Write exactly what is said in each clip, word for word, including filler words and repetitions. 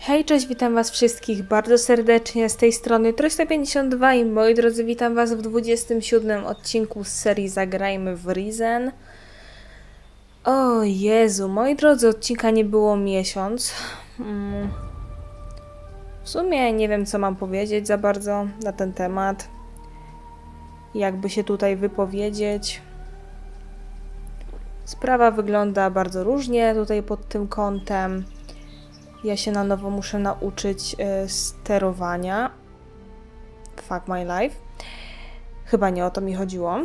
Hej, cześć, witam was wszystkich bardzo serdecznie z tej strony trzysta pięćdziesiąt dwa i moi drodzy, witam was w dwudziestym siódmym odcinku z serii Zagrajmy w Risen. O Jezu, moi drodzy, odcinka nie było miesiąc. Hmm. W sumie nie wiem, co mam powiedzieć za bardzo na ten temat. Jakby się tutaj wypowiedzieć. Sprawa wygląda bardzo różnie tutaj pod tym kątem. Ja się na nowo muszę nauczyć y, sterowania. Fuck my life. Chyba nie o to mi chodziło.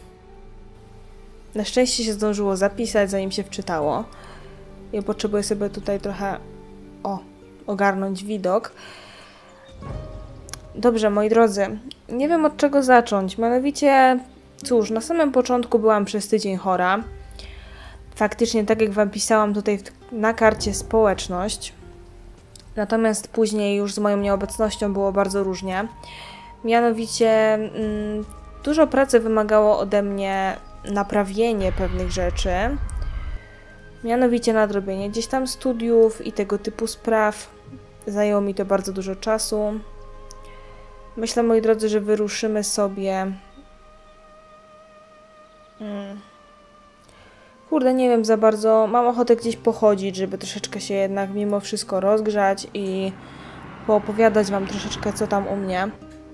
Na szczęście się zdążyło zapisać, zanim się wczytało. Ja potrzebuję sobie tutaj trochę o, ogarnąć widok. Dobrze, moi drodzy. Nie wiem, od czego zacząć. Mianowicie, cóż, na samym początku byłam przez tydzień chora. Faktycznie, tak jak wam pisałam tutaj na karcie społeczność. Natomiast później już z moją nieobecnością było bardzo różnie. Mianowicie mm, dużo pracy wymagało ode mnie naprawienie pewnych rzeczy. Mianowicie nadrobienie gdzieś tam studiów i tego typu spraw. Zajęło mi to bardzo dużo czasu. Myślę, moi drodzy, że wyruszymy sobie... Hmm. Kurde, nie wiem za bardzo. Mam ochotę gdzieś pochodzić, żeby troszeczkę się jednak mimo wszystko rozgrzać i poopowiadać wam troszeczkę, co tam u mnie.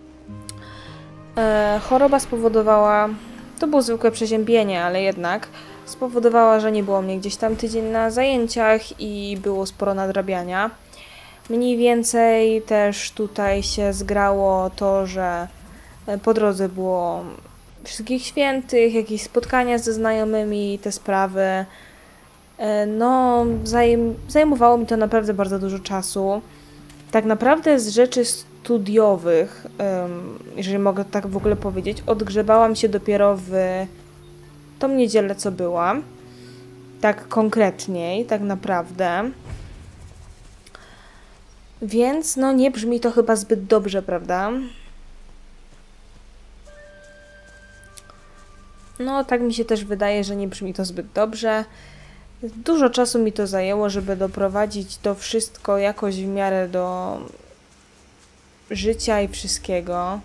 E, choroba spowodowała, to było zwykłe przeziębienie, ale jednak spowodowała, że nie było mnie gdzieś tam tydzień na zajęciach i było sporo nadrabiania. Mniej więcej też tutaj się zgrało to, że po drodze było Wszystkich Świętych, jakieś spotkania ze znajomymi, te sprawy. No, zajm zajmowało mi to naprawdę bardzo dużo czasu. Tak naprawdę z rzeczy studiowych, um, jeżeli mogę tak w ogóle powiedzieć, odgrzebałam się dopiero w tą niedzielę, co była. Tak konkretniej, tak naprawdę. Więc, no, nie brzmi to chyba zbyt dobrze, prawda? No, tak mi się też wydaje, że nie brzmi to zbyt dobrze. Dużo czasu mi to zajęło, żeby doprowadzić to wszystko jakoś w miarę do życia i wszystkiego.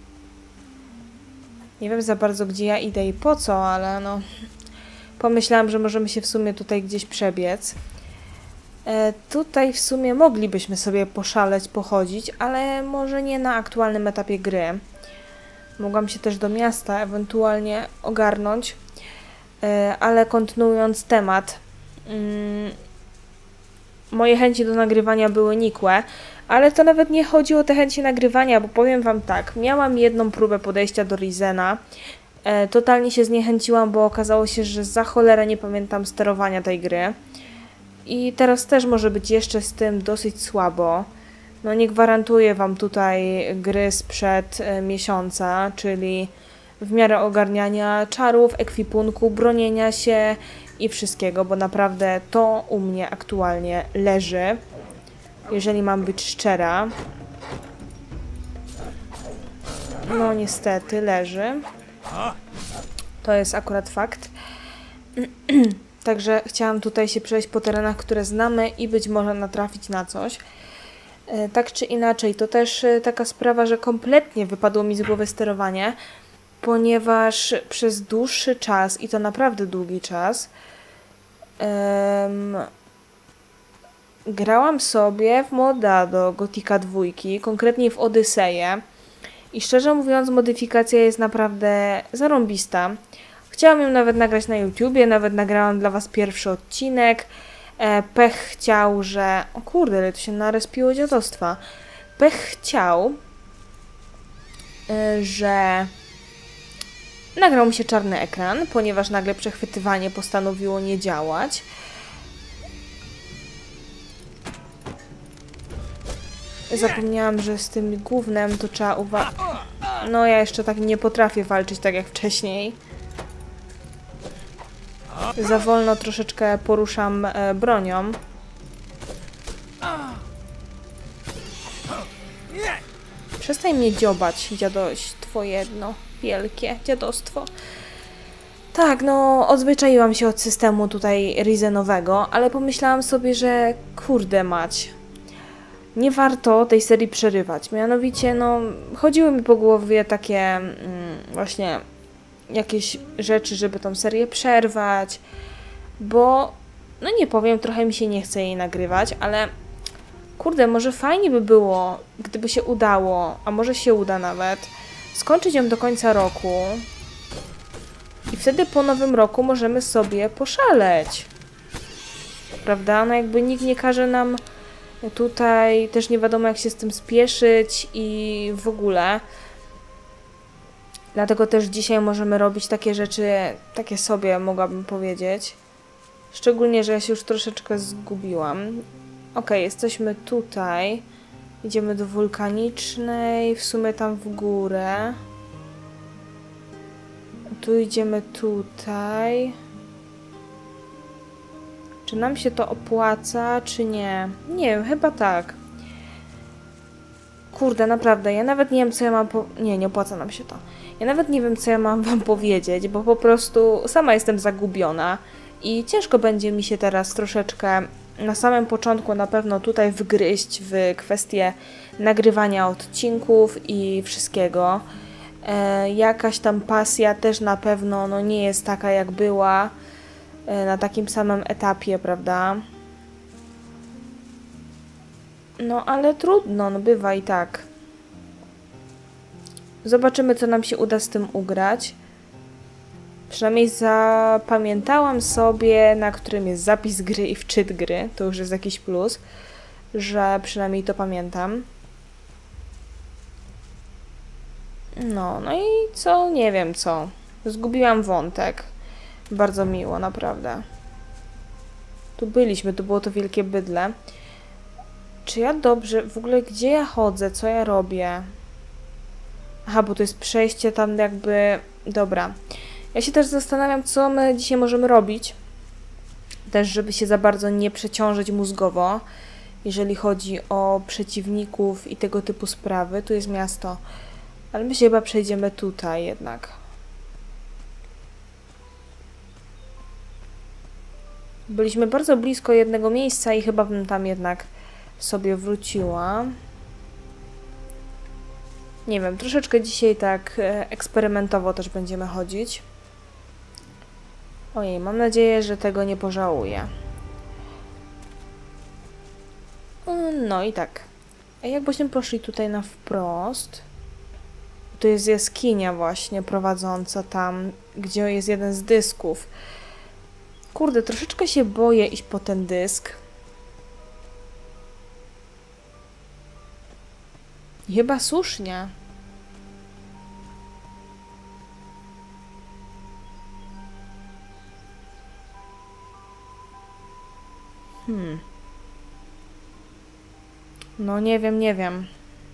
Nie wiem za bardzo, gdzie ja idę i po co, ale no... Pomyślałam, że możemy się w sumie tutaj gdzieś przebiec. E, tutaj w sumie moglibyśmy sobie poszaleć, pochodzić, ale może nie na aktualnym etapie gry. Mogłam się też do miasta ewentualnie ogarnąć, ale kontynuując temat, moje chęci do nagrywania były nikłe, ale to nawet nie chodzi o te chęci nagrywania, bo powiem wam tak, miałam jedną próbę podejścia do Risena, totalnie się zniechęciłam, bo okazało się, że za cholerę nie pamiętam sterowania tej gry i teraz też może być jeszcze z tym dosyć słabo. No nie gwarantuję wam tutaj gry sprzed e, miesiąca, czyli w miarę ogarniania czarów, ekwipunku, bronienia się i wszystkiego, bo naprawdę to u mnie aktualnie leży, jeżeli mam być szczera. No niestety leży. To jest akurat fakt. Także chciałam tutaj się przejść po terenach, które znamy i być może natrafić na coś. Tak czy inaczej, to też taka sprawa, że kompletnie wypadło mi z głowy sterowanie, ponieważ przez dłuższy czas, i to naprawdę długi czas, um, grałam sobie w moda do Gothica dwa, konkretnie w Odyseję i szczerze mówiąc modyfikacja jest naprawdę zarąbista. Chciałam ją nawet nagrać na YouTubie, nawet nagrałam dla was pierwszy odcinek. Pech chciał, że... O kurde, ale to się narespiło dziadostwa. Pech chciał, że nagrał mi się czarny ekran, ponieważ nagle przechwytywanie postanowiło nie działać. Zapomniałam, że z tym gównem to trzeba uważać. No ja jeszcze tak nie potrafię walczyć tak jak wcześniej. Za wolno troszeczkę poruszam e, bronią. Przestań mnie dziobać, dziadostwo jedno. Wielkie dziadostwo. Tak, no odzwyczaiłam się od systemu tutaj Risenowego, ale pomyślałam sobie, że kurde mać. nie warto tej serii przerywać. Mianowicie, no, chodziły mi po głowie takie mm, właśnie jakieś rzeczy, żeby tą serię przerwać, bo, no nie powiem, trochę mi się nie chce jej nagrywać, ale kurde, może fajnie by było, gdyby się udało, a może się uda nawet, skończyć ją do końca roku i wtedy po nowym roku możemy sobie poszaleć. Prawda? No jakby nikt nie każe nam tutaj, też nie wiadomo jak się z tym spieszyć i w ogóle. Dlatego też dzisiaj możemy robić takie rzeczy, takie sobie mogłabym powiedzieć. Szczególnie, że ja się już troszeczkę zgubiłam. Ok, jesteśmy tutaj. Idziemy do wulkanicznej, w sumie tam w górę. Tu idziemy tutaj. Czy nam się to opłaca, czy nie? Nie wiem, chyba tak. Kurde, naprawdę, ja nawet nie wiem, co ja mam po... Nie, nie opłaca nam się to. Ja nawet nie wiem, co ja mam wam powiedzieć, bo po prostu sama jestem zagubiona i ciężko będzie mi się teraz troszeczkę na samym początku na pewno tutaj wgryźć w kwestię nagrywania odcinków i wszystkiego. E, jakaś tam pasja też na pewno no, nie jest taka, jak była e, na takim samym etapie, prawda? No, ale trudno, no bywa i tak. Zobaczymy, co nam się uda z tym ugrać. Przynajmniej zapamiętałam sobie, na którym jest zapis gry i wczyt gry. To już jest jakiś plus, że przynajmniej to pamiętam. No, no i co? Nie wiem co. Zgubiłam wątek. Bardzo miło, naprawdę. Tu byliśmy, to było to wielkie bydlę. Czy ja dobrze... W ogóle gdzie ja chodzę? Co ja robię? Aha, bo to jest przejście tam jakby... Dobra. Ja się też zastanawiam, co my dzisiaj możemy robić. Też, żeby się za bardzo nie przeciążyć mózgowo, jeżeli chodzi o przeciwników i tego typu sprawy. Tu jest miasto. Ale my się chyba przejdziemy tutaj jednak. Byliśmy bardzo blisko jednego miejsca i chyba bym tam jednak sobie wróciła. Nie wiem, troszeczkę dzisiaj tak eksperymentowo też będziemy chodzić. Ojej, mam nadzieję, że tego nie pożałuję. No i tak. A jakbyśmy poszli tutaj na wprost... Tu jest jaskinia właśnie prowadząca tam, gdzie jest jeden z dysków. Kurde, troszeczkę się boję iść po ten dysk. Chyba słusznie. Hmm. No nie wiem, nie wiem.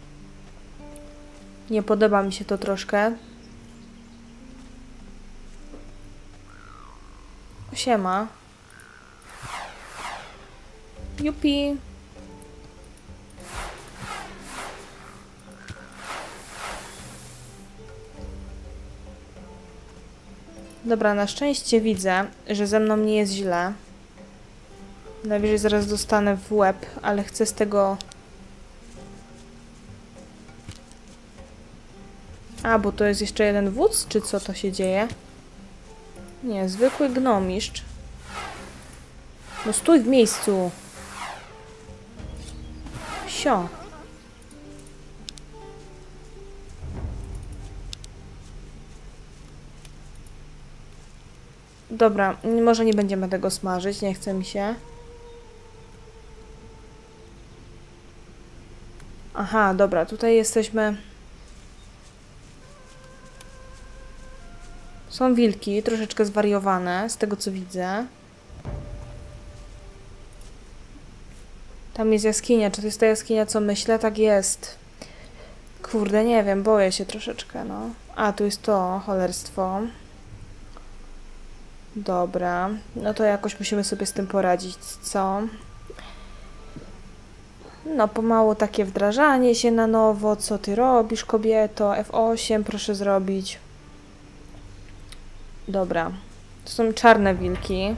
Nie podoba mi się to troszkę. Siema. Jupi. Dobra, na szczęście widzę, że ze mną nie jest źle. Najwyżej zaraz dostanę w łeb, ale chcę z tego... A, bo to jest jeszcze jeden wódz, czy co to się dzieje? Nie, zwykły gnomiszcz. No stój w miejscu. Sio. Dobra, może nie będziemy tego smażyć, nie chce mi się. Aha, dobra, tutaj jesteśmy... Są wilki, troszeczkę zwariowane, z tego co widzę. Tam jest jaskinia. Czy to jest ta jaskinia, co myślę? Tak jest. Kurde, nie wiem, boję się troszeczkę, no. A, tu jest to cholerstwo. Dobra. No to jakoś musimy sobie z tym poradzić, co? No, pomału takie wdrażanie się na nowo. Co ty robisz, kobieto? F osiem proszę zrobić. Dobra. To są czarne wilki.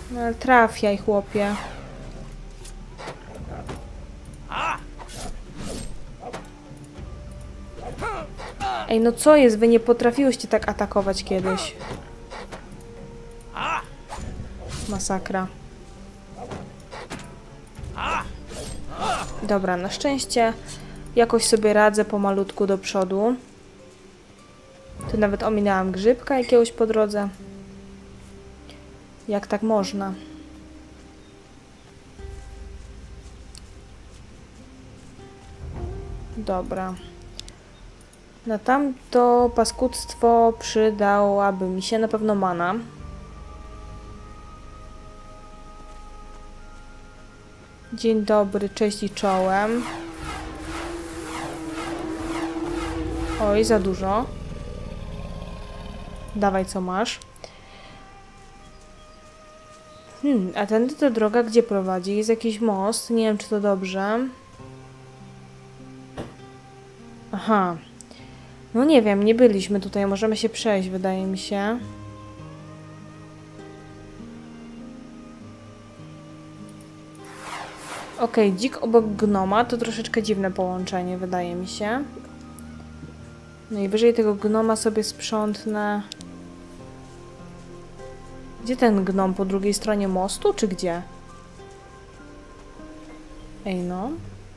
No ale trafiaj, chłopie. Ej, no co jest? Wy nie potrafiłyście tak atakować kiedyś. Masakra. Dobra, na szczęście jakoś sobie radzę pomalutku do przodu. Tu nawet ominęłam grzybka jakiegoś po drodze. Jak tak można? Dobra. Na tamto paskudztwo przydałaby mi się na pewno mana. Dzień dobry, cześć i czołem. Oj, za dużo. Dawaj, co masz. Hmm, a tędy to droga gdzie prowadzi? Jest jakiś most, nie wiem czy to dobrze. Aha. No nie wiem, nie byliśmy tutaj, możemy się przejść, wydaje mi się. Okej, okay, dzik obok gnoma to troszeczkę dziwne połączenie, wydaje mi się. Najwyżej tego gnoma sobie sprzątnę. Gdzie ten gnom? Po drugiej stronie mostu, czy gdzie? Ej no.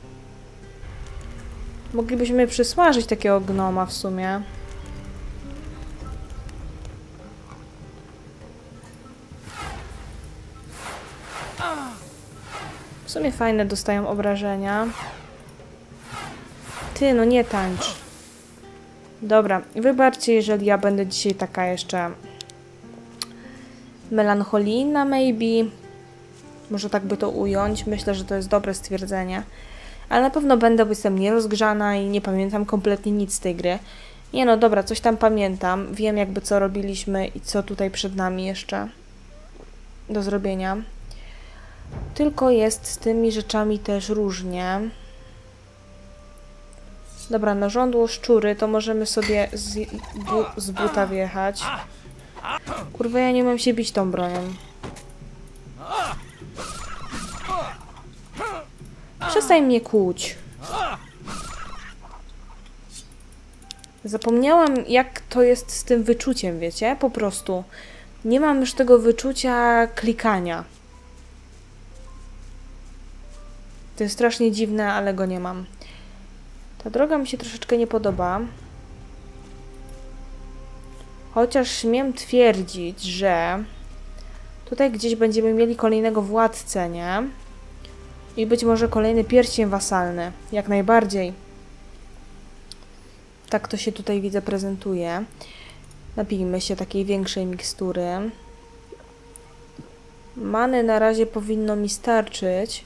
Moglibyśmy przysmażyć takiego gnoma w sumie. W sumie fajne dostają obrażenia. Ty, no nie tańcz. Dobra, wybaczcie, jeżeli ja będę dzisiaj taka jeszcze melancholijna, maybe. Może tak by to ująć. Myślę, że to jest dobre stwierdzenie. Ale na pewno będę, bo jestem nierozgrzana i nie pamiętam kompletnie nic z tej gry. Nie no, dobra, coś tam pamiętam. Wiem jakby co robiliśmy i co tutaj przed nami jeszcze do zrobienia. Tylko jest z tymi rzeczami też różnie. Dobra, na żądło szczury to możemy sobie z, bu z buta wjechać. Kurwa, ja nie umiem się bić tą bronią. Przestań mnie kłuć. Zapomniałam, jak to jest z tym wyczuciem, wiecie? Po prostu. Nie mam już tego wyczucia klikania. To jest strasznie dziwne, ale go nie mam. Ta droga mi się troszeczkę nie podoba. Chociaż śmiem twierdzić, że tutaj gdzieś będziemy mieli kolejnego władcę, nie? I być może kolejny pierścień wasalny. Jak najbardziej. Tak to się tutaj, widzę, prezentuje. Napijmy się takiej większej mikstury. Many na razie powinno mi starczyć.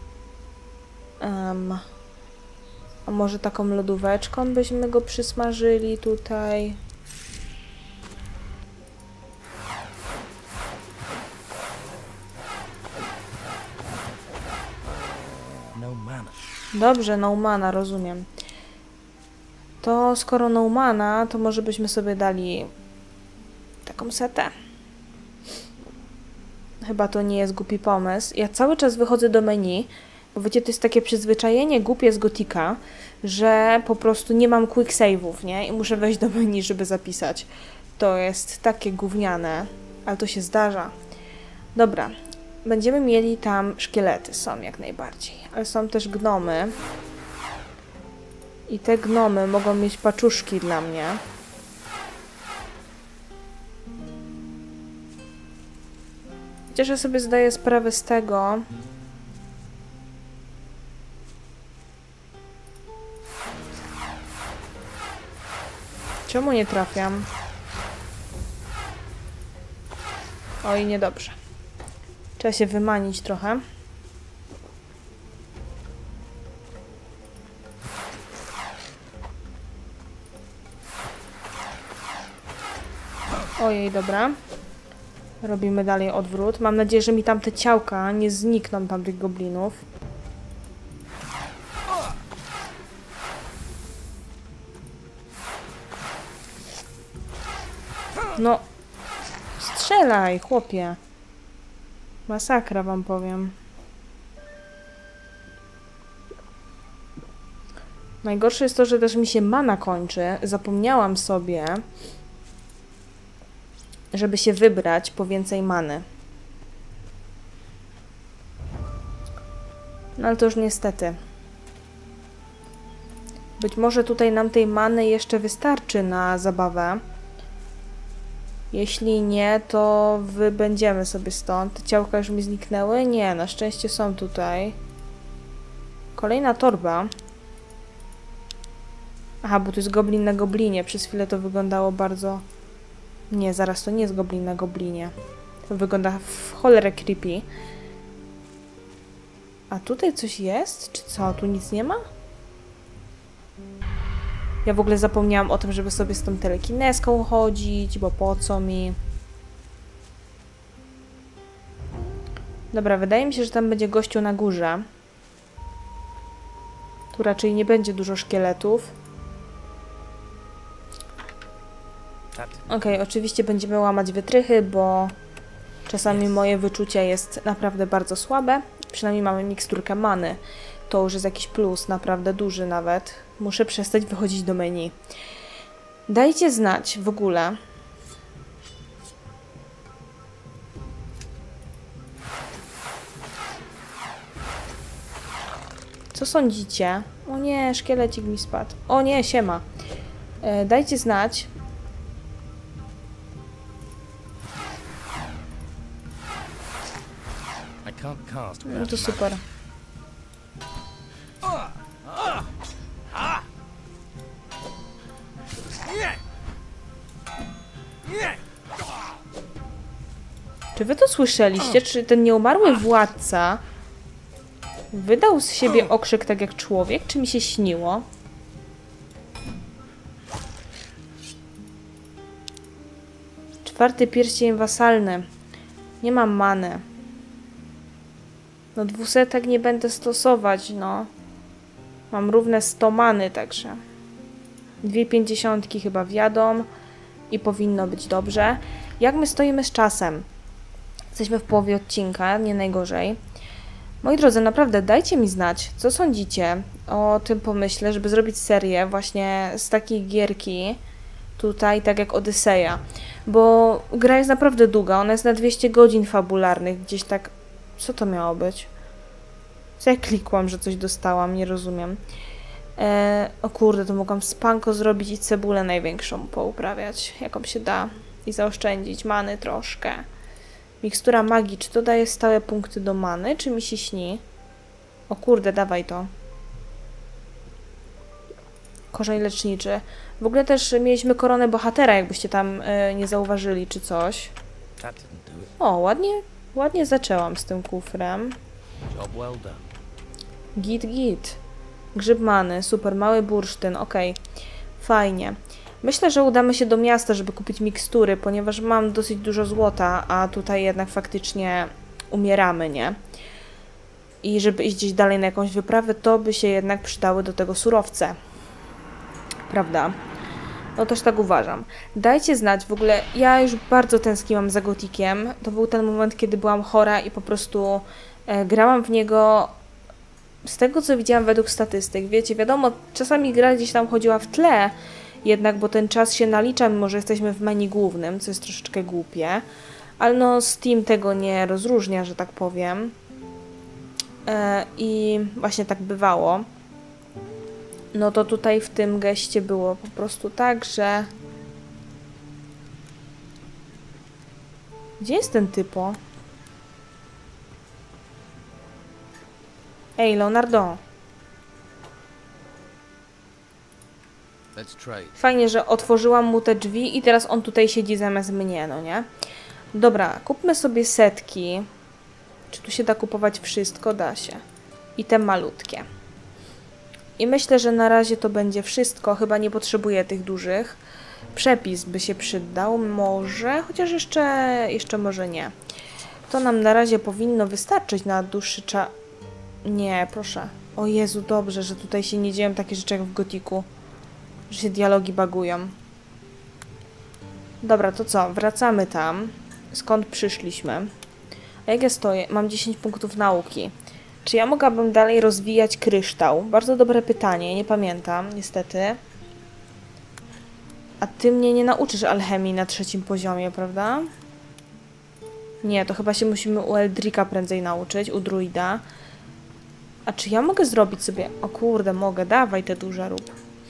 Um, a może taką lodóweczką byśmy go przysmażyli tutaj? Dobrze, no mana, rozumiem. To skoro no mana, to może byśmy sobie dali taką setę. Chyba to nie jest głupi pomysł. Ja cały czas wychodzę do menu, bo wiecie, to jest takie przyzwyczajenie głupie z Gotika, że po prostu nie mam quick save'ów, nie? I muszę wejść do menu, żeby zapisać. To jest takie gówniane, ale to się zdarza. Dobra, będziemy mieli tam szkielety, są jak najbardziej, ale są też gnomy. I te gnomy mogą mieć paczuszki dla mnie. Chociaż ja sobie zdaję sprawę z tego, czemu nie trafiam? Oj, niedobrze. Trzeba się wymanić trochę. Ojej, dobra. Robimy dalej odwrót. Mam nadzieję, że mi tam te ciałka nie znikną, tam tych goblinów. No. Strzelaj, chłopie. Masakra, wam powiem. Najgorsze jest to, że też mi się mana kończy. Zapomniałam sobie, żeby się wybrać po więcej many. No ale to już niestety. Być może tutaj nam tej many jeszcze wystarczy na zabawę. Jeśli nie, to wybędziemy sobie stąd. Te ciałka już mi zniknęły? Nie, na szczęście są tutaj. Kolejna torba. Aha, bo to jest goblin na goblinie. Przez chwilę to wyglądało bardzo... Nie, zaraz, to nie jest goblin na goblinie. To wygląda w cholerę creepy. A tutaj coś jest? Czy co? Tu nic nie ma? Ja w ogóle zapomniałam o tym, żeby sobie z tą telekineską chodzić, bo po co mi? Dobra, wydaje mi się, że tam będzie gościu na górze. Tu raczej nie będzie dużo szkieletów. Okej, okay, oczywiście będziemy łamać wytrychy, bo czasami moje wyczucie jest naprawdę bardzo słabe. Przynajmniej mamy miksturkę many. To już jest jakiś plus, naprawdę duży nawet. Muszę przestać wychodzić do menu. Dajcie znać w ogóle. Co sądzicie? O nie, szkielecik mi spadł. O nie, siema. E, dajcie znać. No to super. Czy wy to słyszeliście? Czy ten nieumarły władca wydał z siebie okrzyk tak jak człowiek? Czy mi się śniło? Czwarty pierścień wasalny. Nie mam many. No dwusetek nie będę stosować, no. Mam równe sto many, także. Dwie pięćdziesiątki chyba wjadą i powinno być dobrze. Jak my stoimy z czasem? Jesteśmy w połowie odcinka, nie najgorzej. Moi drodzy, naprawdę dajcie mi znać, co sądzicie o tym pomyśle, żeby zrobić serię właśnie z takiej gierki tutaj, tak jak Odyseja. Bo gra jest naprawdę długa, ona jest na dwieście godzin fabularnych, gdzieś tak... Co to miało być? Co ja klikłam, że coś dostałam? Nie rozumiem. E, o kurde, to mogłam spanko zrobić i cebulę największą pouprawiać, jaką się da. I zaoszczędzić many troszkę. Mikstura magii, czy to daje stałe punkty do many, czy mi się śni? O kurde, dawaj to. Korzeń leczniczy. W ogóle też mieliśmy koronę bohatera, jakbyście tam y, nie zauważyli, czy coś. O, ładnie, ładnie zaczęłam z tym kufrem. Git, git. Grzyb many, super, mały bursztyn, okej. Okay. Fajnie. Myślę, że udamy się do miasta, żeby kupić mikstury, ponieważ mam dosyć dużo złota, a tutaj jednak faktycznie umieramy, nie? I żeby iść gdzieś dalej na jakąś wyprawę, to by się jednak przydały do tego surowce. Prawda? No też tak uważam. Dajcie znać, w ogóle ja już bardzo tęskniłam za Gotikiem. To był ten moment, kiedy byłam chora i po prostu e, grałam w niego z tego, co widziałam według statystyk. Wiecie, wiadomo, czasami gra gdzieś tam chodziła w tle, jednak, bo ten czas się nalicza, mimo że jesteśmy w menu głównym, co jest troszeczkę głupie. Ale no, Steam tego nie rozróżnia, że tak powiem. E, I właśnie tak bywało. No to tutaj w tym geście było po prostu tak, że... Gdzie jest ten typo? Ej, Leonardo. Fajnie, że otworzyłam mu te drzwi i teraz on tutaj siedzi zamiast mnie, no nie? Dobra, kupmy sobie setki. Czy tu się da kupować wszystko? Da się. I te malutkie. I myślę, że na razie to będzie wszystko. Chyba nie potrzebuję tych dużych. Przepis by się przydał. Może, chociaż jeszcze, jeszcze może nie. To nam na razie powinno wystarczyć na dłuższy czas. Nie, proszę. O Jezu, dobrze, że tutaj się nie dzieją takie rzeczy jak w Gotiku. Że się dialogi bagują. Dobra, to co? Wracamy tam, skąd przyszliśmy. A jak ja stoję? Mam dziesięć punktów nauki. Czy ja mogłabym dalej rozwijać kryształ? Bardzo dobre pytanie, nie pamiętam, niestety. A ty mnie nie nauczysz alchemii na trzecim poziomie, prawda? Nie, to chyba się musimy u Eldrika prędzej nauczyć, u druida. A czy ja mogę zrobić sobie... O kurde, mogę, dawaj te duże rób.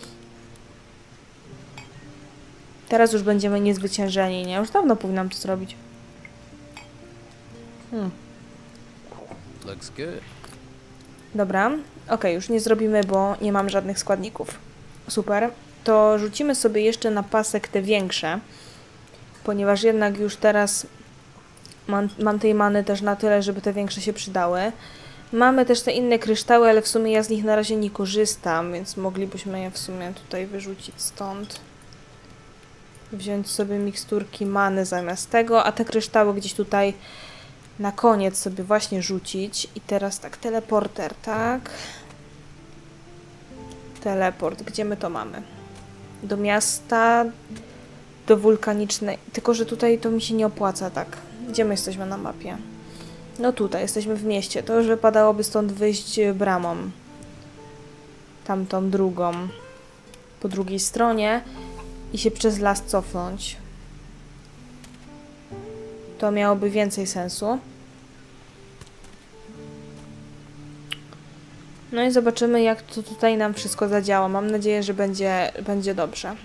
Teraz już będziemy niezwyciężeni, nie? Już dawno powinnam to zrobić. Hmm. Looks good. Dobra, ok, już nie zrobimy, bo nie mam żadnych składników. Super. To rzucimy sobie jeszcze na pasek te większe, ponieważ jednak już teraz mam, mam tej many też na tyle, żeby te większe się przydały. Mamy też te inne kryształy, ale w sumie ja z nich na razie nie korzystam, więc moglibyśmy je w sumie tutaj wyrzucić stąd. Wziąć sobie miksturki many zamiast tego, a te kryształy gdzieś tutaj na koniec sobie właśnie rzucić. I teraz tak, teleporter, tak? Teleport, gdzie my to mamy? Do miasta, do wulkanicznej. Tylko że tutaj to mi się nie opłaca, tak. Gdzie my jesteśmy na mapie? No tutaj, jesteśmy w mieście. To już wypadałoby stąd wyjść bramą. Tamtą drugą. Po drugiej stronie. I się przez las cofnąć. To miałoby więcej sensu. No i zobaczymy, jak to tutaj nam wszystko zadziała. Mam nadzieję, że będzie, będzie dobrze.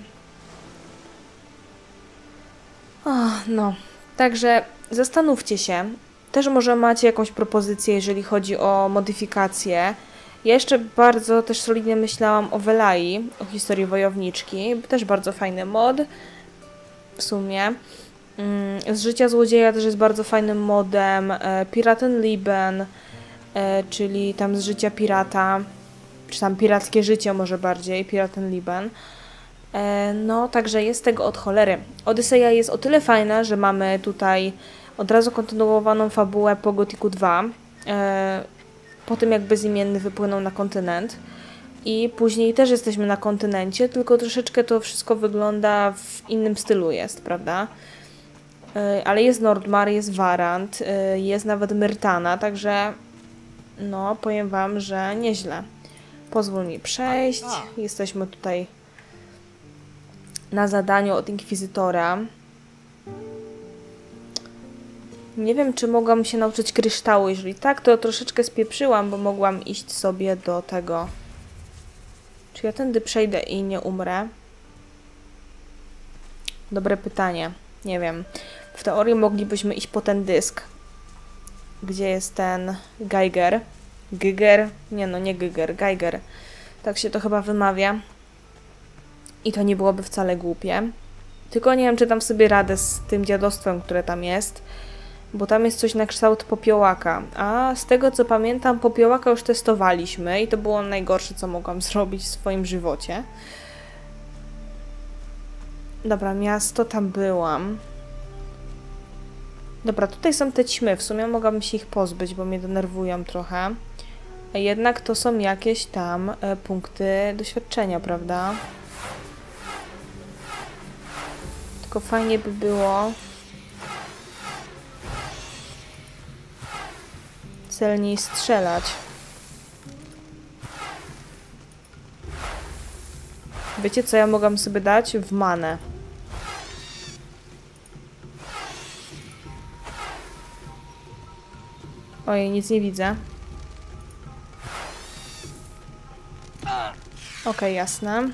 O, no, także zastanówcie się. Też może macie jakąś propozycję, jeżeli chodzi o modyfikacje. Ja jeszcze bardzo też solidnie myślałam o Velai, o historii wojowniczki. Też bardzo fajny mod. W sumie. Z życia złodzieja też jest bardzo fajnym modem. Piratenleben, czyli tam z życia pirata, czy tam pirackie życie może bardziej, Piratenleben. No, także jest tego od cholery. Odyseja jest o tyle fajna, że mamy tutaj od razu kontynuowaną fabułę po Gothicu dwa, po tym jak Bezimienny wypłynął na kontynent. I później też jesteśmy na kontynencie, tylko troszeczkę to wszystko wygląda w innym stylu jest, prawda? Ale jest Nordmar, jest Warant, jest nawet Myrtana, także no, powiem wam, że nieźle. Pozwól mi przejść. Jesteśmy tutaj na zadaniu od Inkwizytora. Nie wiem, czy mogłam się nauczyć kryształu. Jeżeli tak, to troszeczkę spieprzyłam, bo mogłam iść sobie do tego. Czy ja tędy przejdę i nie umrę? Dobre pytanie. Nie wiem. W teorii moglibyśmy iść po ten dysk. Gdzie jest ten Geiger? Giger? Nie no, nie Giger, Geiger. Tak się to chyba wymawia. I to nie byłoby wcale głupie. Tylko nie wiem, czy dam sobie radę z tym dziadostwem, które tam jest. Bo tam jest coś na kształt popiołaka. A z tego co pamiętam, popiołaka już testowaliśmy. I to było najgorsze, co mogłam zrobić w swoim żywocie. Dobra, miasto, tam byłam. Dobra, tutaj są te ćmy. W sumie mogłabym się ich pozbyć, bo mnie denerwują trochę. A jednak to są jakieś tam e, punkty doświadczenia, prawda? Tylko fajnie by było celniej strzelać. Wiecie, co ja mogłam sobie dać? W manę. Ojej, nic nie widzę. Okej, okay, jasne.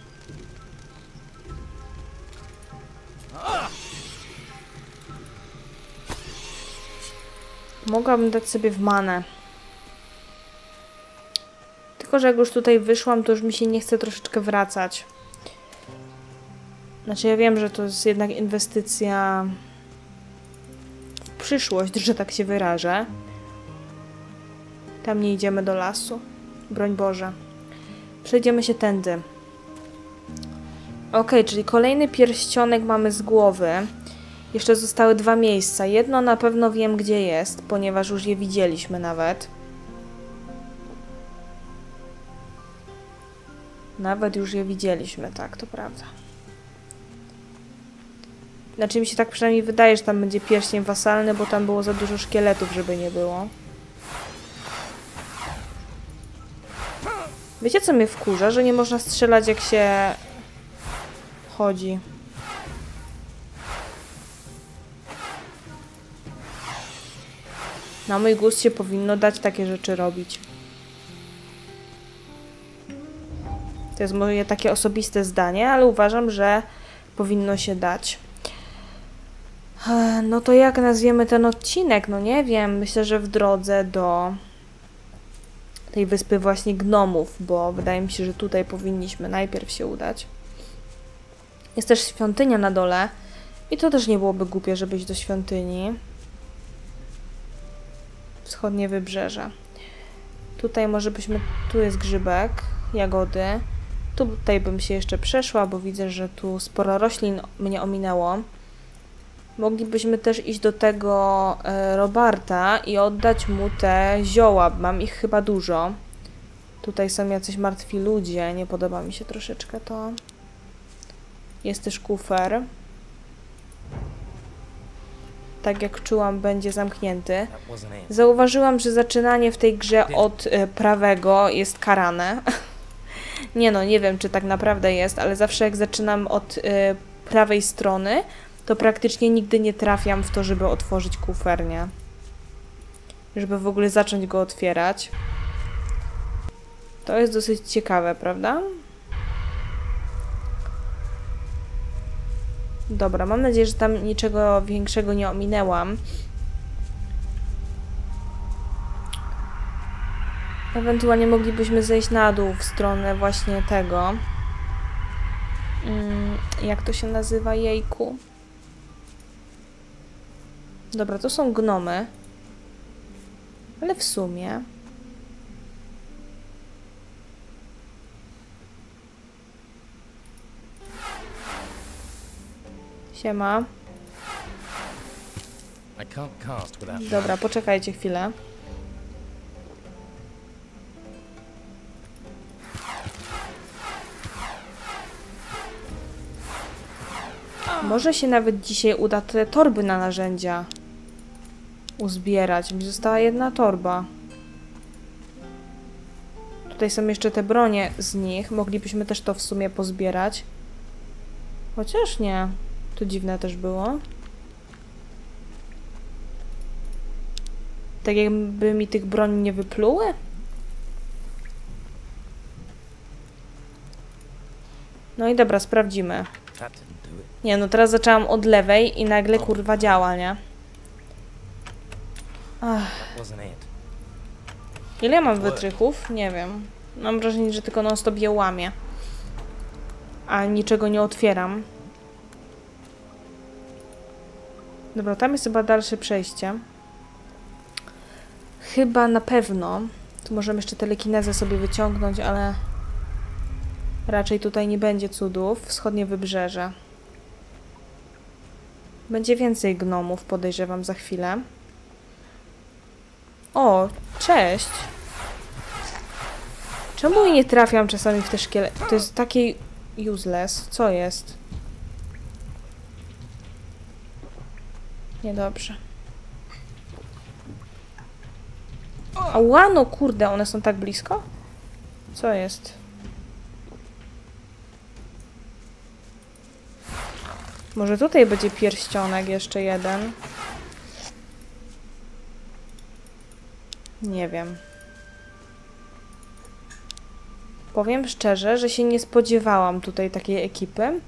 Mogłabym dać sobie w manę. Tylko że jak już tutaj wyszłam, to już mi się nie chce troszeczkę wracać. Znaczy ja wiem, że to jest jednak inwestycja w przyszłość, że tak się wyrażę. Tam nie idziemy do lasu. Broń Boże. Przejdziemy się tędy. Ok, czyli kolejny pierścionek mamy z głowy. Jeszcze zostały dwa miejsca. Jedno na pewno wiem, gdzie jest, ponieważ już je widzieliśmy nawet. Nawet już je widzieliśmy, tak, to prawda. Znaczy mi się tak przynajmniej wydaje, że tam będzie pierścień wasalny, bo tam było za dużo szkieletów, żeby nie było. Wiecie, co mnie wkurza? Że nie można strzelać, jak się chodzi. Na mój gust się powinno dać takie rzeczy robić. To jest moje takie osobiste zdanie, ale uważam, że powinno się dać. No to jak nazwiemy ten odcinek? No nie wiem. Myślę, że w drodze do tej wyspy właśnie gnomów, bo wydaje mi się, że tutaj powinniśmy najpierw się udać. Jest też świątynia na dole i to też nie byłoby głupie, żeby iść do świątyni. Wschodnie wybrzeże. Tutaj może byśmy... Tu jest grzybek, jagody. Tutaj bym się jeszcze przeszła, bo widzę, że tu sporo roślin mnie ominęło. Moglibyśmy też iść do tego e, Robarta i oddać mu te zioła. Mam ich chyba dużo. Tutaj są jacyś martwi ludzie. Nie podoba mi się troszeczkę to. Jest też kufer. Tak jak czułam, będzie zamknięty. Zauważyłam, że zaczynanie w tej grze od e, prawego jest karane. Nie no, nie wiem, czy tak naprawdę jest, ale zawsze jak zaczynam od y, prawej strony, to praktycznie nigdy nie trafiam w to, żeby otworzyć kufer, nie? Żeby w ogóle zacząć go otwierać. To jest dosyć ciekawe, prawda? Dobra, mam nadzieję, że tam niczego większego nie ominęłam. Ewentualnie moglibyśmy zejść na dół w stronę właśnie tego. Hmm, jak to się nazywa? Jejku. Dobra, to są gnomy. Ale w sumie... Siema. Dobra, poczekajcie chwilę. Może się nawet dzisiaj uda te torby na narzędzia uzbierać. Mi została jedna torba. Tutaj są jeszcze te bronie z nich. Moglibyśmy też to w sumie pozbierać. Chociaż nie. To dziwne też było. Tak jakby mi tych broni nie wypluły? No i dobra, sprawdzimy. Nie, no teraz zaczęłam od lewej i nagle kurwa działa, nie? Ach. Ile ja mam wytrychów? Nie wiem. Mam wrażenie, że tylko non-stop je łamię. A niczego nie otwieram. Dobra, tam jest chyba dalsze przejście. Chyba na pewno. Tu możemy jeszcze telekinezę sobie wyciągnąć, ale... raczej tutaj nie będzie cudów. Wschodnie wybrzeże. Będzie więcej gnomów, podejrzewam, za chwilę. O, cześć! Czemu nie trafiam czasami w te szkielety? To jest takie useless. Co jest? Niedobrze. Ała, no kurde, one są tak blisko? Co jest? Może tutaj będzie pierścionek jeszcze jeden? Nie wiem. Powiem szczerze, że się nie spodziewałam tutaj takiej ekipy.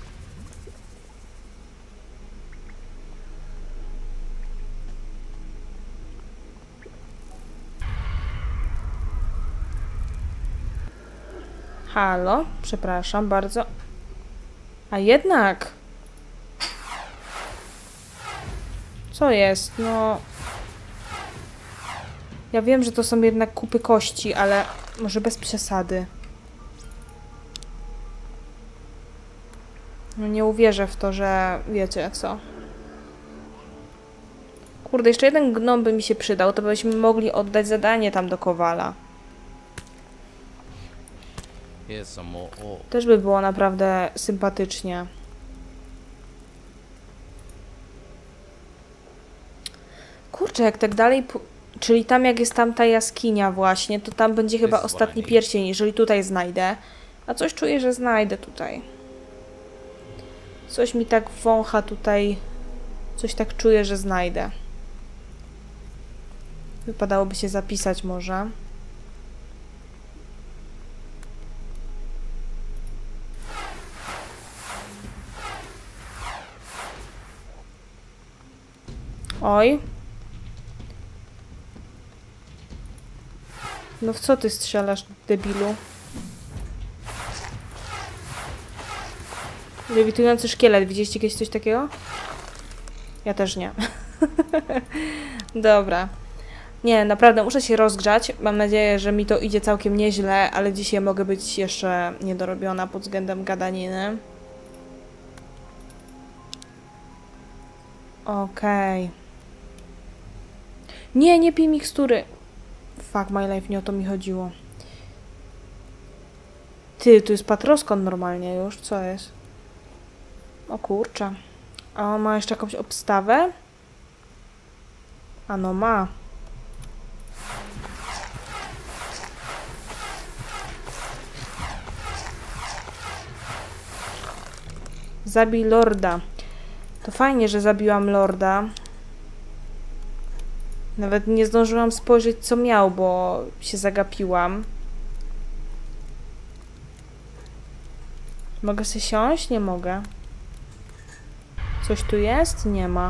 Halo? Przepraszam bardzo. A jednak... Co jest? No... Ja wiem, że to są jednak kupy kości, ale może bez przesady. No nie uwierzę w to, że wiecie co. Kurde, jeszcze jeden gnom by mi się przydał, to byśmy mogli oddać zadanie tam do Kowala. Też by było naprawdę sympatycznie. Kurczę, jak tak dalej... Czyli tam jak jest tamta jaskinia właśnie, to tam będzie chyba ostatni pierścień, jeżeli tutaj znajdę. A coś czuję, że znajdę tutaj. Coś mi tak wącha tutaj. Coś tak czuję, że znajdę. Wypadałoby się zapisać może. Oj. No w co ty strzelasz, debilu? Lewitujący szkielet. Widzieliście kiedyś coś takiego? Ja też nie. Dobra. Nie, naprawdę muszę się rozgrzać. Mam nadzieję, że mi to idzie całkiem nieźle, ale dzisiaj mogę być jeszcze niedorobiona pod względem gadaniny. Okej. Okay. Nie, nie pij mikstury. Fuck my life, nie o to mi chodziło. Ty, tu jest patroskon normalnie już. Co jest? O kurczę. A on ma jeszcze jakąś obstawę? A no ma. Zabij lorda. To fajnie, że zabiłam lorda. Nawet nie zdążyłam spojrzeć, co miał, bo się zagapiłam. Mogę sobie siąść? Nie mogę. Coś tu jest? Nie ma.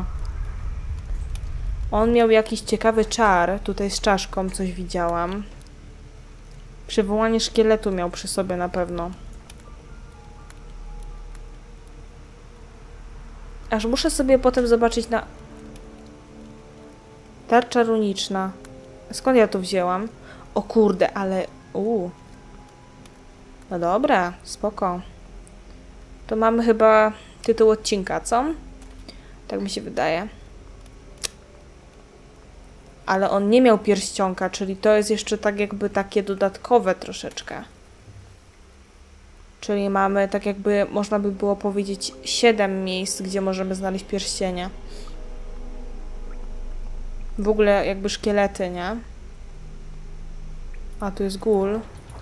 On miał jakiś ciekawy czar. Tutaj z czaszką coś widziałam. Przywołanie szkieletu miał przy sobie na pewno. Aż muszę sobie potem zobaczyć na... Tarcza runiczna. Skąd ja to wzięłam? O kurde, ale... Uuu. No dobra, spoko. To mamy chyba tytuł odcinka, co? Tak mi się wydaje. Ale on nie miał pierścionka, czyli to jest jeszcze tak jakby takie dodatkowe troszeczkę. Czyli mamy tak jakby, można by było powiedzieć, siedem miejsc, gdzie możemy znaleźć pierścienie. W ogóle jakby szkielety, nie? A, tu jest ghoul.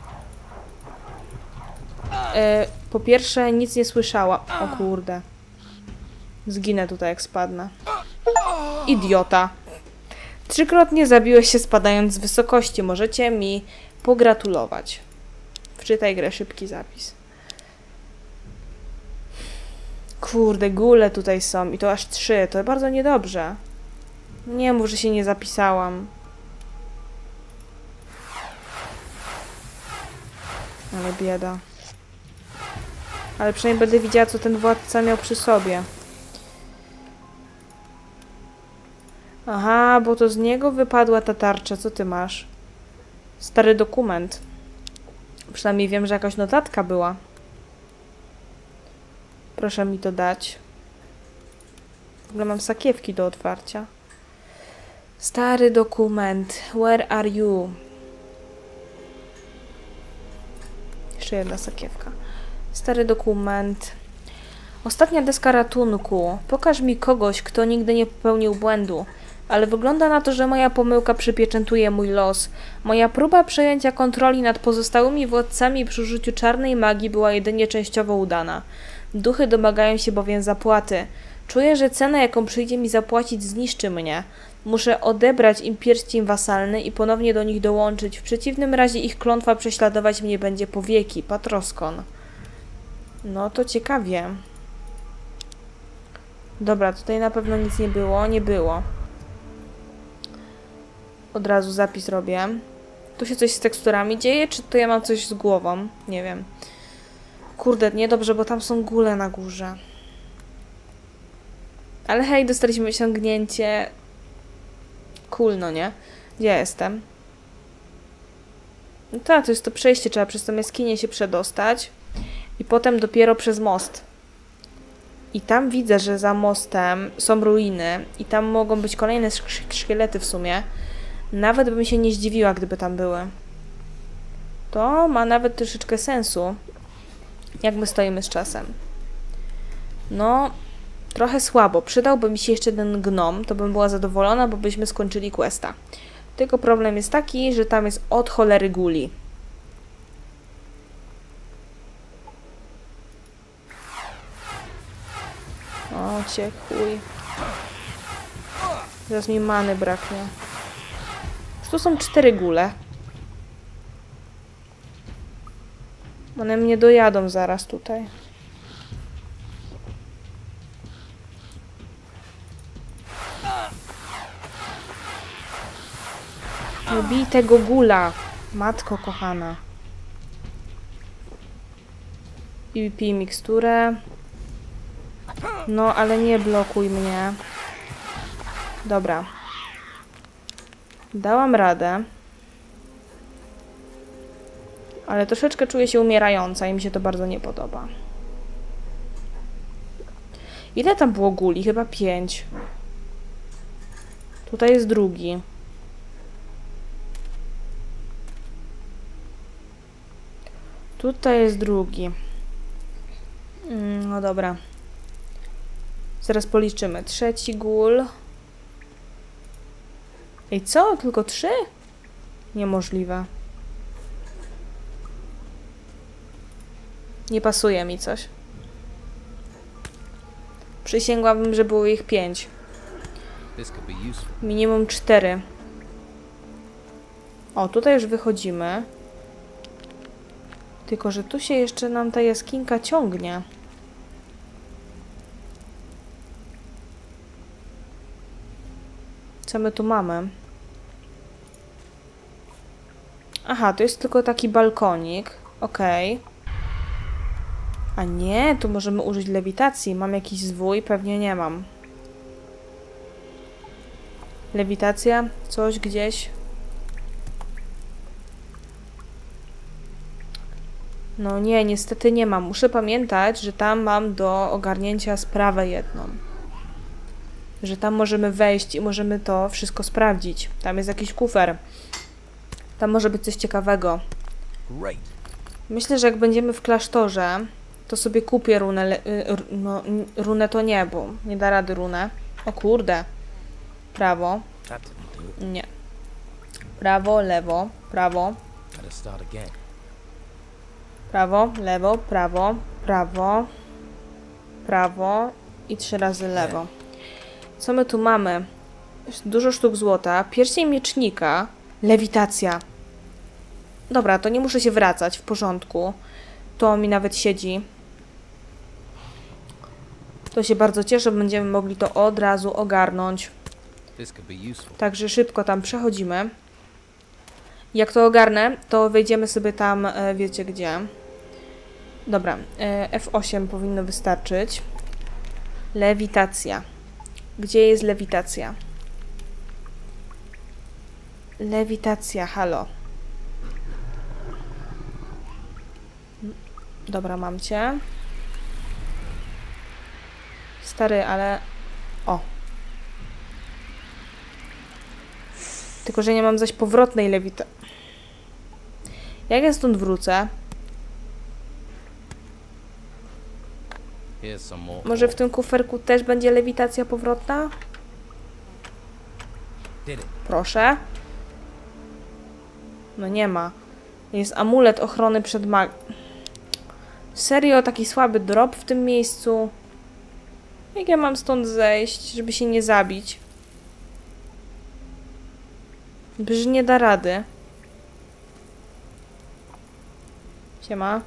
E, po pierwsze, nic nie słyszała. O kurde. Zginę tutaj, jak spadnę. Idiota. Trzykrotnie zabiłeś się spadając z wysokości. Możecie mi pogratulować. Wczytaj grę, szybki zapis. Kurde, góle tutaj są. I to aż trzy. To bardzo niedobrze. Nie mów, że się nie zapisałam. Ale bieda. Ale przynajmniej będę widziała, co ten władca miał przy sobie. Aha, bo to z niego wypadła ta tarcza. Co ty masz? Stary dokument. Przynajmniej wiem, że jakaś notatka była. Proszę mi to dać. W ogóle mam sakiewki do otwarcia. Stary dokument. Where are you? Jeszcze jedna sakiewka. Stary dokument. Ostatnia deska ratunku. Pokaż mi kogoś, kto nigdy nie popełnił błędu. Ale wygląda na to, że moja pomyłka przypieczętuje mój los. Moja próba przejęcia kontroli nad pozostałymi władcami przy użyciu czarnej magii była jedynie częściowo udana. Duchy domagają się bowiem zapłaty. Czuję, że cena, jaką przyjdzie mi zapłacić, zniszczy mnie. Muszę odebrać im pierścień wasalny i ponownie do nich dołączyć. W przeciwnym razie ich klątwa prześladować mnie będzie po wieki. Patroskon. No to ciekawie. Dobra, tutaj na pewno nic nie było. Nie było. Od razu zapis robię. Tu się coś z teksturami dzieje, czy to ja mam coś z głową? Nie wiem. Kurde, niedobrze, bo tam są góle na górze. Ale hej, dostaliśmy osiągnięcie. Cool, no nie? Gdzie ja jestem? No tak, to jest to przejście. Trzeba przez tą jaskinię się przedostać. I potem dopiero przez most. I tam widzę, że za mostem są ruiny. I tam mogą być kolejne sz szkielety w sumie. Nawet bym się nie zdziwiła, gdyby tam były. To ma nawet troszeczkę sensu. Jak my stoimy z czasem. No, Trochę słabo. Przydałby mi się jeszcze ten gnom, to bym była zadowolona, bo byśmy skończyli questa. Tylko problem jest taki, że tam jest od cholery guli. O, cię chuj. Zaraz mi many braknie. Już tu są cztery gule. One mnie dojadą zaraz tutaj. Nie bij tego gula, matko kochana. I pij miksturę. No, ale nie blokuj mnie. Dobra. Dałam radę. Ale troszeczkę czuję się umierająca i mi się to bardzo nie podoba. Ile tam było guli? Chyba pięć. Tutaj jest drugi. Tutaj jest drugi. No dobra. Zaraz policzymy. Trzeci gól. Ej, co? Tylko trzy? Niemożliwe. Nie pasuje mi coś. Przysięgłabym, że było ich pięć. Minimum cztery. O, tutaj już wychodzimy. Tylko, że tu się jeszcze nam ta jaskinka ciągnie. Co my tu mamy? Aha, to jest tylko taki balkonik. Okej. Okay. A nie, tu możemy użyć lewitacji. Mam jakiś zwój? Pewnie nie mam. Lewitacja? Coś gdzieś? No nie, niestety nie mam. Muszę pamiętać, że tam mam do ogarnięcia sprawę jedną. Że tam możemy wejść i możemy to wszystko sprawdzić. Tam jest jakiś kufer. Tam może być coś ciekawego. Myślę, że jak będziemy w klasztorze, to sobie kupię runę. No, runę to nie, bo nie da rady runę. O kurde. Prawo. Nie. Prawo, lewo, prawo. Prawo, lewo, prawo, prawo, prawo i trzy razy lewo. Co my tu mamy? Dużo sztuk złota, pierścień miecznika, lewitacja. Dobra, to nie muszę się wracać, w porządku. To mi nawet siedzi. To się bardzo cieszę, będziemy mogli to od razu ogarnąć. Także szybko tam przechodzimy. Jak to ogarnę, to wejdziemy sobie tam, wiecie gdzie. Dobra, F osiem powinno wystarczyć. Lewitacja. Gdzie jest lewitacja? Lewitacja, halo. Dobra, mam cię. Stary, ale... O. Tylko, że nie mam zaś powrotnej lewitacji. Jak ja stąd wrócę? Może w tym kuferku też będzie lewitacja powrotna? Proszę. No nie ma. Jest amulet ochrony przed mag... Serio? Taki słaby drop w tym miejscu? Jak ja mam stąd zejść, żeby się nie zabić? Przecież nie da rady. Siema.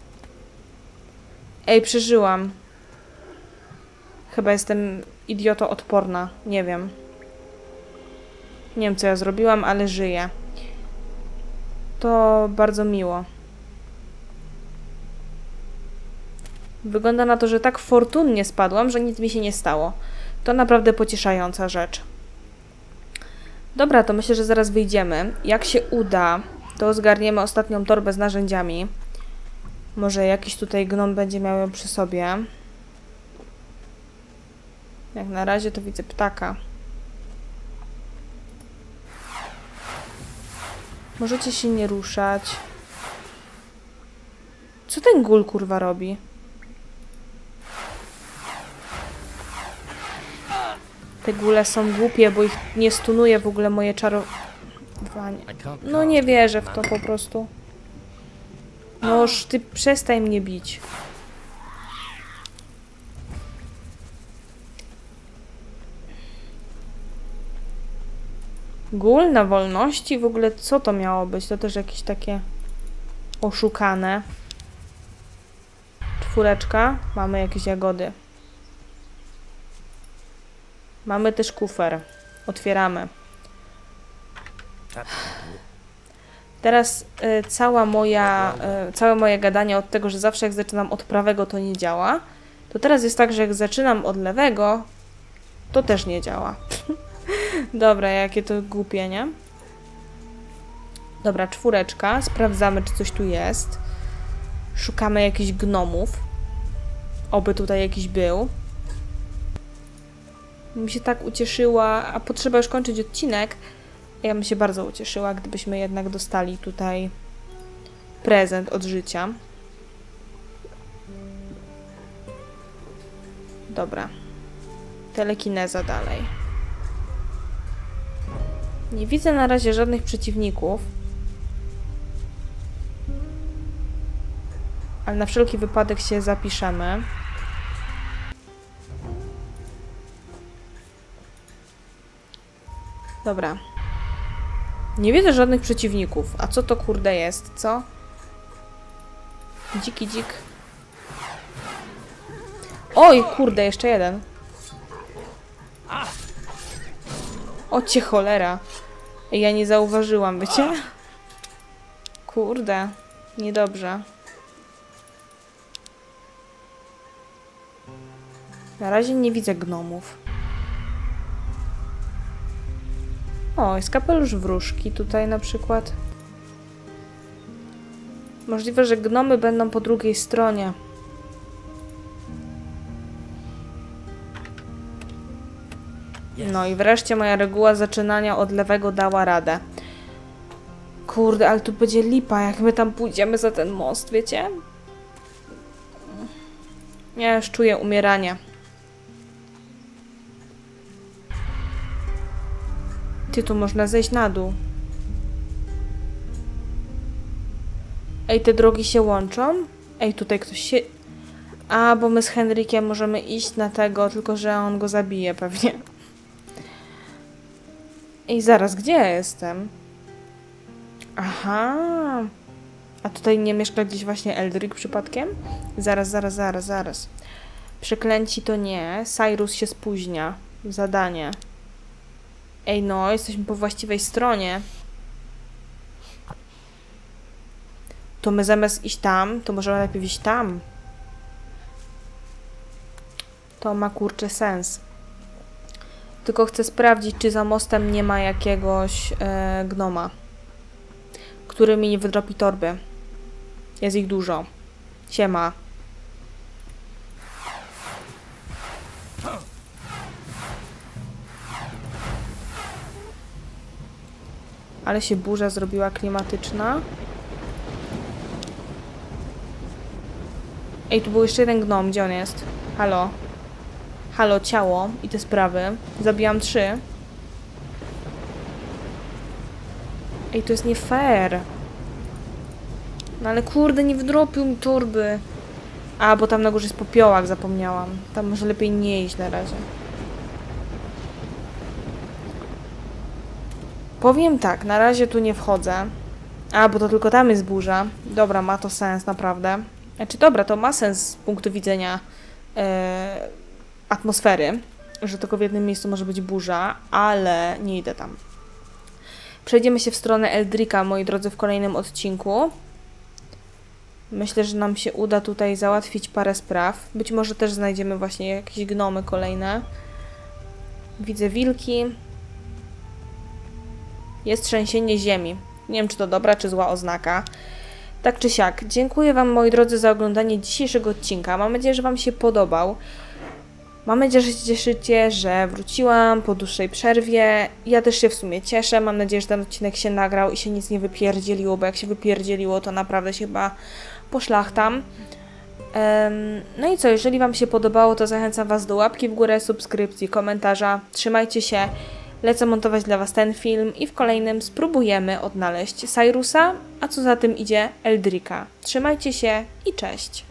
Ej, przeżyłam. Chyba jestem idioto odporna. Nie wiem. Nie wiem, co ja zrobiłam, ale żyję. To bardzo miło. Wygląda na to, że tak fortunnie spadłam, że nic mi się nie stało. To naprawdę pocieszająca rzecz. Dobra, to myślę, że zaraz wyjdziemy. Jak się uda, to zgarniemy ostatnią torbę z narzędziami. Może jakiś tutaj gnom będzie miał ją przy sobie. Jak na razie to widzę ptaka. Możecie się nie ruszać. Co ten gul kurwa robi? Te góle są głupie, bo ich nie stunuje w ogóle moje czarowanie. No nie wierzę w to po prostu. Noż, ty przestań mnie bić. Gól na wolności? W ogóle co to miało być? To też jakieś takie oszukane. Czwóreczka. Mamy jakieś jagody. Mamy też kufer. Otwieramy. Teraz y, cała moja, y, całe moje gadanie od tego, że zawsze jak zaczynam od prawego, to nie działa. To teraz jest tak, że jak zaczynam od lewego, to też nie działa. Dobra, jakie to głupie, nie? Dobra, czwóreczka. Sprawdzamy, czy coś tu jest. Szukamy jakichś gnomów. Oby tutaj jakiś był. Mi się tak ucieszyła, a potrzeba już kończyć odcinek. Ja bym się bardzo ucieszyła, gdybyśmy jednak dostali tutaj prezent od życia. Dobra. Telekineza dalej. Nie widzę na razie żadnych przeciwników. Ale na wszelki wypadek się zapiszemy. Dobra. Nie widzę żadnych przeciwników. A co to kurde jest, co? Dziki dzik. Oj, kurde, jeszcze jeden. O cię cholera. Ja nie zauważyłam, wiecie? Kurde. Niedobrze. Na razie nie widzę gnomów. O, jest kapelusz wróżki tutaj na przykład. Możliwe, że gnomy będą po drugiej stronie. No i wreszcie moja reguła zaczynania od lewego dała radę. Kurde, ale tu będzie lipa, jak my tam pójdziemy za ten most, wiecie? Ja już czuję umieranie. Ty, tu można zejść na dół. Ej, te drogi się łączą? Ej, tutaj ktoś się... A, bo my z Henrykiem możemy iść na tego, tylko że on go zabije pewnie. Ej, zaraz, gdzie ja jestem? Aha. A tutaj nie mieszka gdzieś właśnie Eldrick przypadkiem? Zaraz, zaraz, zaraz, zaraz. Przeklęci to nie. Cyrus się spóźnia. Zadanie. Ej, no, jesteśmy po właściwej stronie. To my zamiast iść tam, to możemy najpierw iść tam. To ma kurczę sens. Tylko chcę sprawdzić, czy za mostem nie ma jakiegoś e, gnoma, który mi nie wydropi torby. Jest ich dużo. Siema. Ale się burza zrobiła klimatyczna. Ej, tu był jeszcze jeden gnom. Gdzie on jest? Halo? Halo, ciało i te sprawy. Zabijam trzy. Ej, to jest nie fair. No ale kurde, nie wydropił mi torby. A, bo tam na górze jest popiołak, zapomniałam. Tam może lepiej nie iść na razie. Powiem tak, na razie tu nie wchodzę. A, bo to tylko tam jest burza. Dobra, ma to sens, naprawdę. Znaczy, dobra, to ma sens z punktu widzenia e, atmosfery, że tylko w jednym miejscu może być burza, ale nie idę tam. Przejdziemy się w stronę Eldricka, moi drodzy, w kolejnym odcinku. Myślę, że nam się uda tutaj załatwić parę spraw. Być może też znajdziemy właśnie jakieś gnomy kolejne. Widzę wilki. Jest trzęsienie ziemi. Nie wiem, czy to dobra, czy zła oznaka. Tak czy siak, dziękuję Wam, moi drodzy, za oglądanie dzisiejszego odcinka. Mam nadzieję, że Wam się podobał. Mam nadzieję, że się cieszycie, że wróciłam po dłuższej przerwie. Ja też się w sumie cieszę. Mam nadzieję, że ten odcinek się nagrał i się nic nie wypierdzieliło, bo jak się wypierdzieliło, to naprawdę się chyba poszlachtam. Em, no i co, jeżeli Wam się podobało, to zachęcam Was do łapki w górę, subskrypcji, komentarza. Trzymajcie się, lecę montować dla Was ten film i w kolejnym spróbujemy odnaleźć Cyrusa, a co za tym idzie Eldricka. Trzymajcie się i cześć!